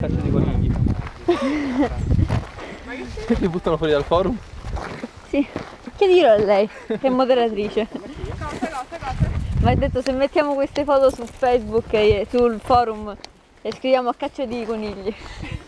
caccia di conigli. Ti buttano fuori dal forum? Sì, chiedilo a lei, che è moderatrice. Ma ha detto se mettiamo queste foto su Facebook e sul forum e scriviamo a caccia di conigli.